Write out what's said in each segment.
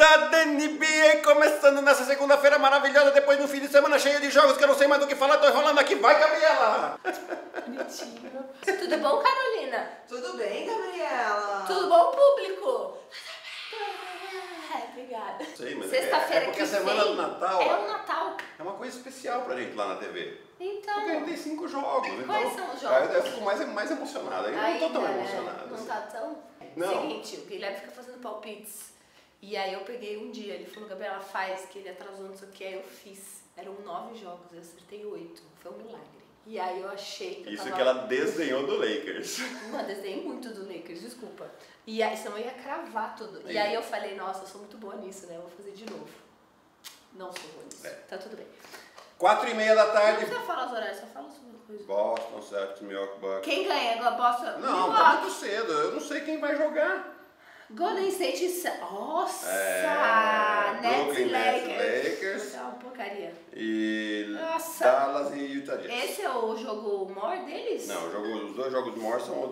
rodada da NBA começando nessa segunda-feira maravilhosa, depois de um fim de semana cheio de jogos que eu não sei mais do que falar, tô enrolando aqui. Vai, Gabriela! Bonitinho. Tudo bom, Carolina? Tudo bem, Gabriela? Tudo bom, público? Obrigada. Sei, mas Sexta-feira porque que a semana vem do Natal é o Natal. é uma coisa especial pra gente lá na TV. Então. Porque a gente tem 5 jogos. Quais então, são os jogos? Eu fico mais emocionado. Eu não tô tão né? emocionado. Não tá tão? Não. Seguinte, o Guilherme fica fazendo palpites. E aí eu peguei um dia, ele falou, Gabriela, faz, que ele atrasou, não sei o que, aí eu fiz. Eram 9 jogos, eu acertei 8. Foi um milagre. E aí eu achei que Isso eu tava... que ela desdenhou do Lakers. Não, desenhei muito do Lakers, desculpa. E aí, senão eu ia cravar tudo. E aí eu falei, nossa, eu sou muito boa nisso, né? Eu vou fazer de novo. Não sou boa nisso. Tá tudo bem. 4:30 da Não tarde. precisa falar os horários, só fala sobre coisa. Boston, Celtics, Milwaukee Bucks. Quem ganha? Agora Boston? Não, tá muito cedo. Eu não sei quem vai jogar. Golden State e... Nossa! Nets Brooklyn e Nets, Lakers. É uma porcaria. E Nossa. Dallas e Utah Jazz. Esse é o jogo more deles? Não, os dois jogos mortos são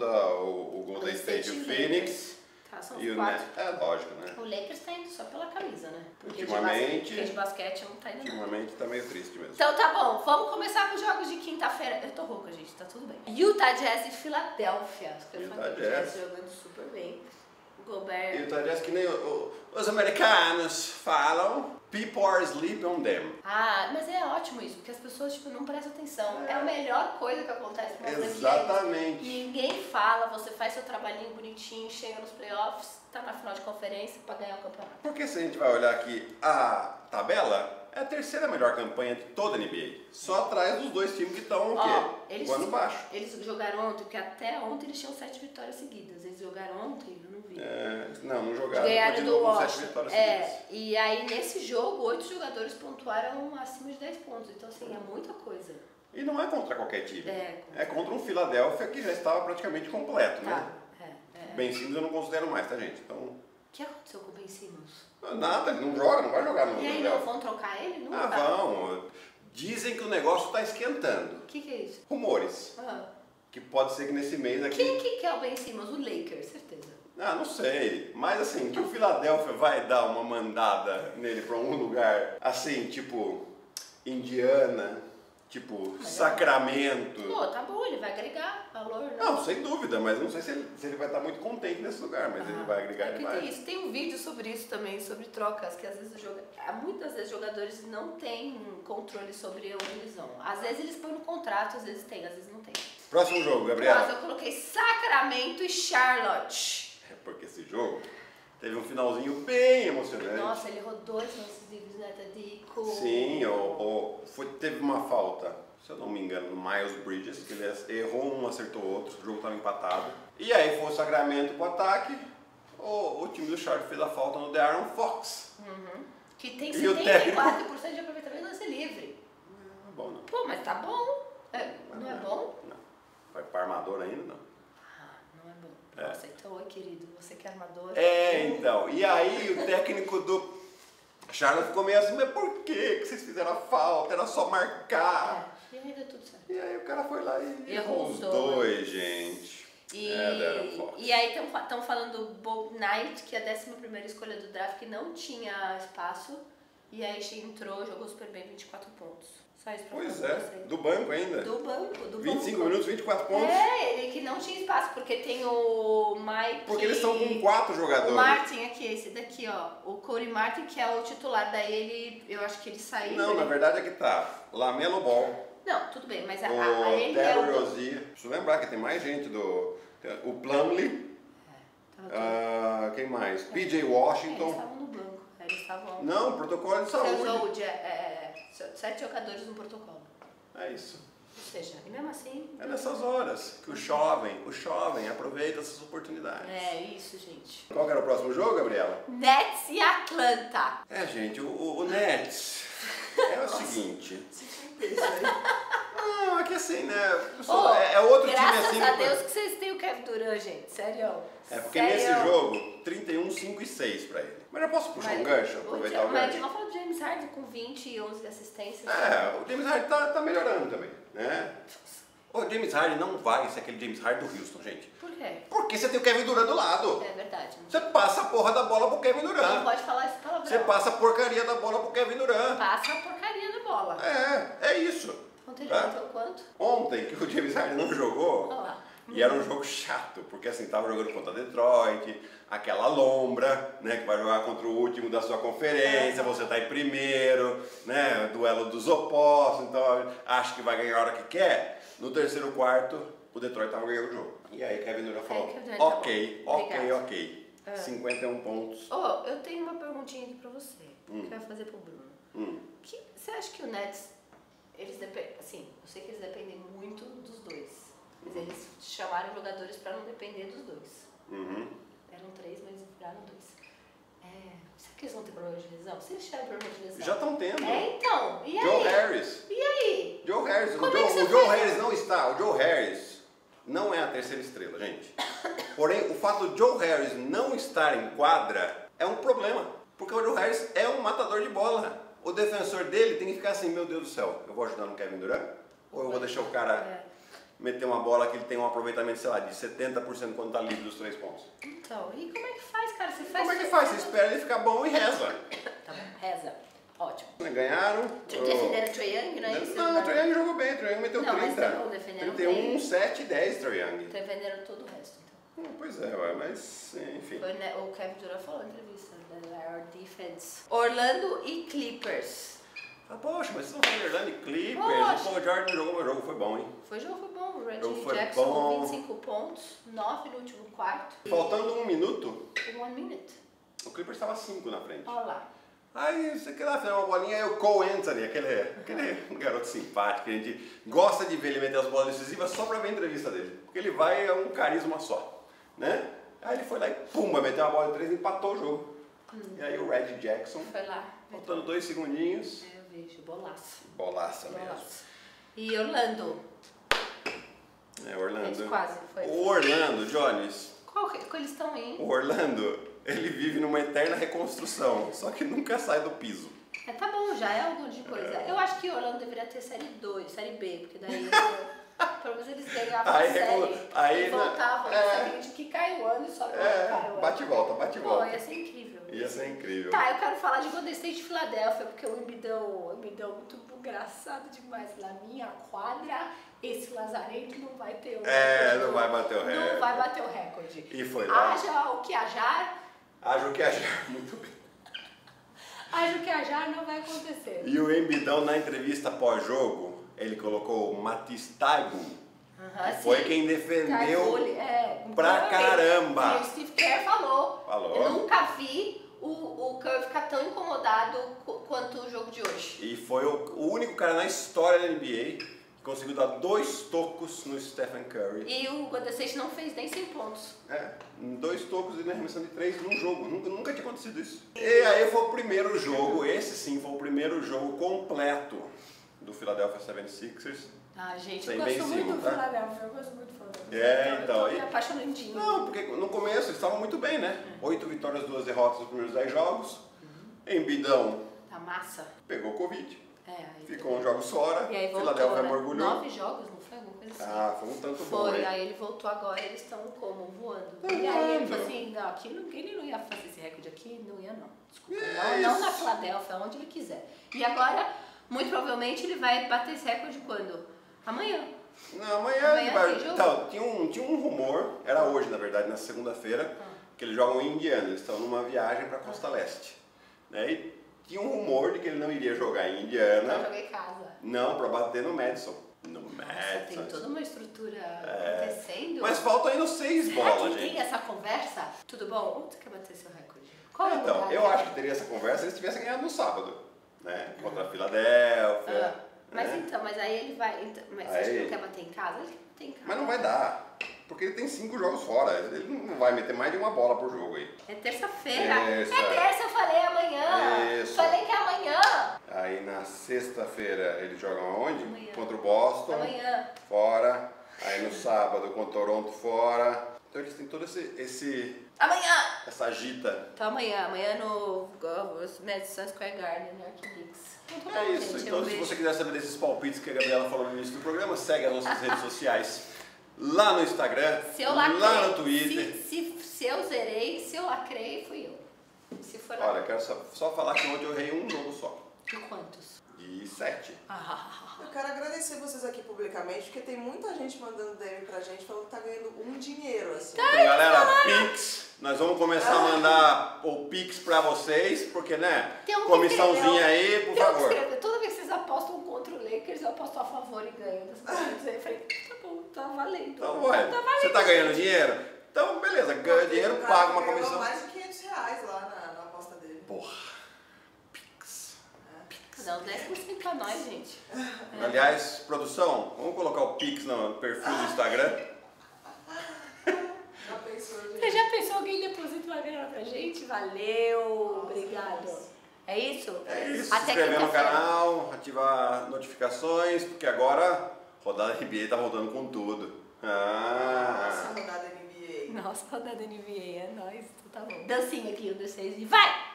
o Golden State e o Phoenix. Tá, são E os o 4. Nets. É lógico, né? O Lakers tá indo só pela camisa, né? Ultimamente- Porque de basquete não tá indo não. Ultimamente tá meio triste mesmo. Então tá bom, vamos começar com os jogos de quinta-feira. Eu tô rouca, gente, tá tudo bem. Utah Jazz e Filadélfia. Utah O Jazz. jogando super bem. O Gobert... E o Utah Jazz, que nem os americanos falam, people are sleeping on them. Ah, mas é ótimo isso, porque as pessoas tipo, não prestam atenção. É a melhor coisa que acontece com uma Exatamente. Ninguém fala, você faz seu trabalhinho bonitinho, chega nos playoffs, tá na final de conferência pra ganhar o campeonato. Porque se a gente vai olhar aqui a tabela, é a terceira melhor campanha de toda a NBA. Só atrás dos dois times que estão o quê? Voando baixo. Eles jogaram ontem, porque até ontem eles tinham 7 vitórias seguidas. Eles jogaram ontem, eu não vi. Não jogaram. Ganharam do continuam com 7 Washington. vitórias seguidas. E aí nesse jogo, 8 jogadores pontuaram acima de 10 pontos. Então assim, é muita coisa. E não é contra qualquer time. É contra um Philadelphia que já estava praticamente completo, né? É. Ben Simmons eu não considero mais, tá, gente? Então, O que aconteceu com o Ben Simmons? nada, ele não joga, não vai jogar no E aí não Philadelphia. vão trocar ele? Não Ah, tá. vão. Dizem que o negócio está esquentando. O que é isso? Rumores. Que pode ser que nesse mês aqui... Quem que quer o Ben Simmons? O Lakers, certeza. Ah, não sei. Mas assim, que o Philadelphia vai dar uma mandada nele pra um lugar assim, tipo Indiana, tipo Sacramento. Pô, tá bom, ele vai agregar valor, né? Não, sem dúvida, mas não sei se ele vai estar muito contente nesse lugar, mas ele vai agregar É que demais. tem isso. Tem um vídeo sobre isso também, sobre trocas, que às vezes muitas vezes jogadores não têm controle sobre onde eles vão. Às vezes eles põem no contrato, às vezes tem, às vezes não tem. Próximo jogo, Mas Gabriela. eu coloquei Sacramento e Charlotte. É porque esse jogo teve um finalzinho bem emocionante. Nossa, ele rodou os lances livres, né, Tadico? Sim, teve uma falta, se eu não me engano, no Miles Bridges, que ele errou um, acertou outro, o jogo estava empatado. E aí foi o Sacramento pro ataque, o time do Charlotte fez a falta no De'Aaron Fox. Que tem E o 74% de aproveitamento no lance livre. Não é bom não. Pô, mas tá bom. Não é bom? Não. Vai para armador ainda, não. Não é bom. Nossa, então, oi querido, você que é armador. Então. E aí o técnico do Charlotte ficou meio assim, mas por que vocês fizeram a falta? Era só marcar. E aí deu tudo certo. E aí o cara foi lá e Errou os os dois, gente. De'Aaron Fox. E aí estão falando do Bob Knight, que é a 11ª escolha do draft, que não tinha espaço. E aí entrou, jogou super bem, 24 pontos. Só isso pra Pois falar é, pra você. do banco ainda. Do banco. 25 minutos, 24 pontos. Ele que não tinha espaço, porque tem o Mike... Porque eles estão com 4 jogadores. O Martin aqui, esse daqui, ó. O Cody Martin, que é o titular. Daí eu acho que ele saiu. Não, na verdade é que tá Lamelo Ball, Não, tudo bem, mas o ele é Terry o... Rozier. Preciso lembrar que tem mais gente o Plumlee. Quem mais? PJ Eles Washington. estavam no banco. Eles estavam... Não, protocolo de saúde. Saúde, 7 jogadores no protocolo. É isso. Ou seja, e mesmo assim... É nessas horas que o jovem aproveita essas oportunidades. É isso, gente. Qual que era o próximo jogo, Gabriela? Nets e Atlanta. Gente, o Nets é o seguinte. Não, é que assim, né? É outro time assim. Graças a Deus que vocês têm o Kevin Durant, gente. Sério. É porque nesse jogo, 31, 5 e 6 pra ele. Mas eu posso puxar um gancho, aproveitar o Mas a gancho? gente não fala do James Harden com 20 e 11 assistências. O James Harden tá melhorando também, né? O James Harden não vai ser aquele James Harden do Houston, gente. Por quê? Porque você tem o Kevin Durant do lado. É verdade. Você passa a porra da bola pro Kevin Não Durant. pode falar esse palavrão. palavrão. Você passa a porcaria da bola pro Kevin Durant. Passa a porcaria da bola. É isso. Ontem ele Tá? meteu quanto? Ontem, que o James Harden não jogou, Olha lá. e era um jogo chato, porque assim, tava jogando contra Detroit, aquela lombra, né, que vai jogar contra o último da sua conferência, você tá em primeiro, né, duelo dos opostos, então acha que vai ganhar a hora que quer. No terceiro quarto, o Detroit tava ganhando o jogo. E aí Kevin Durant falou, Kevin Durant tá ok, bom. Obrigada. ok, 51 pontos. Oh, eu tenho uma perguntinha aqui pra você, que eu ia fazer pro Bruno. Você acha que o Nets, eles dependem, assim, eu sei que eles dependem muito dos dois, mas eles chamaram jogadores pra não depender dos dois. Eram 3, mas viraram 2. Será que eles vão ter problema de lesão? Se eles tiverem problema de lesão... Já estão tendo. Então, e aí? Joe Harris. E aí? Joe Harris. Como é que você O Joe faz? Harris não está. O Joe Harris não é a terceira estrela, gente. Porém, o fato do Joe Harris não estar em quadra é um problema. Porque o Joe Harris é um matador de bola. O defensor dele tem que ficar assim, meu Deus do céu, eu vou ajudar no Kevin Durant? Ou eu vou deixar o cara meter uma bola que ele tem um aproveitamento, sei lá, de 70% quando tá livre dos 3 pontos? Então, e como é que faz, cara? Você faz... Como é que faz? Você espera ele ficar bom e reza. Tá bom, reza. Ótimo. Ganharam. Defenderam o Trae Young, não é isso? Não, o Trae Young jogou bem, o Trae Young meteu Não, mas 30. não, defenderam 31, bem. 7 e 10 Trae Young. Defenderam todo o resto, então. Pois é, ué, mas enfim. Foi, né, o Kevin Durant falou na entrevista, our defense. Orlando e Clippers. Ah, poxa, mas vocês não falam Orlando e Clippers, Poxa. o Paul George não jogou, meu jogo foi bom, hein? Foi bom. O Reggie Jogo foi Jackson, bom. 25 pontos, 9 no último quarto. Faltando 1 minuto, E 1 minute. o Clippers estava 5 na frente. Olha lá. Aí você quer lá fazer uma bolinha, aí o Cole Anthony, aquele garoto simpático, que a gente gosta de ver ele meter as bolas decisivas só pra ver a entrevista dele. Porque ele vai, é um carisma só, né? Aí ele foi lá e pumba, meteu uma bola de 3 e empatou o jogo. E aí o Reggie Jackson, Foi lá. faltando 2 segundinhos, Eu vejo, bolaço. bolaça mesmo. Bolaço. E Orlando. É, Orlando. Eles quase, foi. O Orlando, Jones, Qual eles estão aí? o Orlando, ele vive numa eterna reconstrução, só que nunca sai do piso. Tá bom, já é algo de coisa. Eu acho que o Orlando deveria ter série 2, série B, porque daí pelo menos eles ganhavam a série e voltavam. Sabe, de que cai o ano e só cai o ano. Bate e volta, bate e Pô, volta. ia ser incrível. Ia ser incrível. Tá, eu quero falar de Golden State e Filadélfia, porque o Embidão muito engraçado demais. Na minha quadra, esse lazarento não vai ter o recorde. Não vai bater o recorde. Não vai bater o recorde. E foi lá. Haja o que hajar. Haja o que hajar, muito bem. Haja o que hajar, não vai acontecer. E o Embidão, na entrevista pós-jogo, ele colocou o Matisse Taibo, que foi quem defendeu pra caramba. E o Steve Kerr falou. Falou. Eu nunca vi o Curry ficar tão incomodado quanto o jogo de hoje. E foi o único cara na história da NBA que conseguiu dar 2 tocos no Stephen Curry. E o Golden State não fez nem 100 pontos. 2 tocos e na arremessão de 3 num jogo. Nunca tinha acontecido isso. E aí foi o primeiro jogo, esse sim foi o primeiro jogo completo do Philadelphia 76ers. Ah, gente, Sem eu gosto Ben muito Simmons, do tá? Philadelphia, eu gosto muito do Philadelphia. Então. Eu tô me apaixonandinho. Não, porque no começo eles estavam muito bem, né? 8 vitórias, 2 derrotas nos primeiros 10 jogos. Embidão Tá massa. pegou Covid. Aí Ficou uns jogos fora. E aí voltou, Philadelphia né? mergulhou. 9 jogos, não foi? Alguma coisa assim. Ah, foi um tanto bom, Foi, hein? aí ele voltou agora, eles estão como? Voando. Tá E aí ele voando. falou assim, não, aqui ele não ia fazer esse recorde aqui, não ia não. Desculpa, É não isso. na Filadélfia, onde ele quiser. E agora, muito provavelmente, ele vai bater esse recorde quando? Amanhã. Não, amanhã Amanhã ele vai. tem jogo? Então, tinha um rumor, era hoje na verdade, na segunda-feira, que eles jogam em Indiana, eles estão numa viagem para Costa Leste. Né? E tinha um rumor de que ele não iria jogar em Indiana. Então joguei em casa. Não, para bater no Madison. No Nossa, Madison. tem toda uma estrutura acontecendo. Mas faltam ainda 6 Será bolas, que gente. tem essa conversa? Tudo bom? Onde você quer bater seu recorde? Qual é o Então, lugar? eu acho que teria essa conversa se eles tivessem ganhado no sábado, né? Contra a Filadélfia. Mas né? então, mas aí ele vai. Então, mas você acha que ele quer bater em casa? Ele quer bater em casa. Mas não vai dar, porque ele tem 5 jogos fora. Ele não vai meter mais de uma bola por jogo aí. É terça-feira. Terça. É terça, eu falei amanhã. Isso. Falei que é amanhã. Aí na sexta-feira eles jogam aonde? Amanhã. Contra o Boston, Amanhã. fora. Aí no sábado contra o Toronto, fora. Então eles têm todo Amanhã! essa agita. Então amanhã. Amanhã no Madison Square Garden, no Arquimedes. Então, tá É bom, isso. gente, Então eu se vejo. você quiser saber desses palpites que a Gabriela falou no início do programa, segue as nossas redes sociais. Lá no Instagram, Se eu lacrei, lá no Twitter. se eu zerei, se eu lacrei, fui eu. Se foi foram... Olha, quero só falar que ontem eu errei um jogo só. De quantos? De 7. Eu quero agradecer vocês aqui publicamente, porque tem muita gente mandando DM pra gente falando que tá ganhando um dinheiro, assim. Então, galera, Pix, nós vamos começar a mandar o Pix pra vocês, porque, né, Tem um que comissãozinha aí, por Tem um que favor. escreveu, toda vez que vocês apostam contra o Lakers, eu aposto a favor e ganho das coisas. Aí eu falei, tá bom, tá valendo. Então, ué, Tá valendo, você tá ganhando gente. dinheiro? Então, beleza, ganha dinheiro, O cara paga uma ganhou comissão. mais de R$500 lá na aposta dele. Porra, Pix. Não, 10% pra nós, gente. Aliás, produção, vamos colocar o Pix no perfil do Instagram? Já pensou, gente? Você já pensou alguém deposita uma grana pra gente? Valeu, obrigado. É isso? É isso, Até se inscrever no quinta-feira. canal, ativar notificações, porque agora a rodada NBA tá rodando com tudo. Nossa, rodada NBA. Nossa, rodada NBA, é nóis. Então tá bom. Dancinha aqui, um, dois, três e vai!